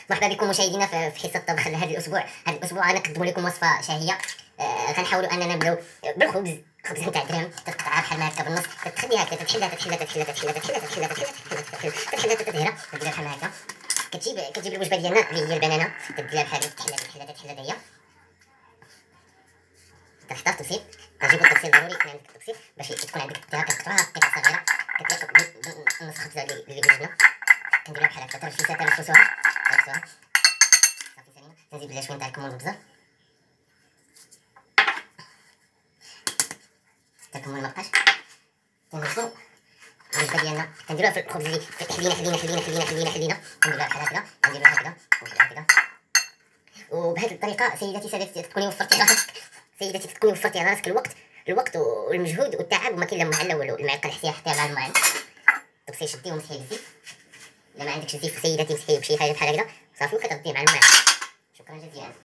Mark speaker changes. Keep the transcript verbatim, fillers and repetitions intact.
Speaker 1: مرحبا بكم مشاهدينا في حصه الطبخ لهذا الاسبوع. هذا الاسبوع غنقدموا لكم وصفه شهيه. آه غنحاولوا اننا نبداو بالخبز، خبز نتاع درهم، تقطعها بحال هكا بالنص، تخليها هكا، تحلها تحلها تحلها تحلها تحلها تحلها تحلها تحلها تحلها تديرها بحال هكا. كتجيب كتجيب الوجبه ديالنا اللي هي البنانه، تديرها بحال هكا، تحلها تحلها تحلها هي. كتختار التبسيل، كتجيب التبسيل ضروري يكون عندك التبسيل باش تكون عندك التيها، كتقطعوها قطع صغيره، كدير نص خبزه اللي بالجبنه، كنديرها بحال هكا، ترفسوها ترفسوها ترفسوها صافي سالينا. نزيد لها شويه تاع الكمون والبزر، حتى الكمون مبقاش. كنهزو الوجبه ديالنا، كنديروها في الخبز اللي حلينا حلينا حلينا حلينا حلينا حلينا، كنديروها بحال هكذا، كنديروها هكذا وهكذا. وبهذه الطريقه سيداتي سادتي تكوني وفرتي على راسك، سيداتي تكوني وفرتي على راسك الوقت الوقت والمجهود والتعب، وما كاين لا مع لا والو. المعلقه اللي حتيها حتى مع الماعن، الطبسيل شديه ومسحيه بالزيت. الا ما عندكش الزيت سيداتي مسحيه بشي حاجه بحال هكذا صافي، وكتغطيه مع الماعن. شكرا جزيلا.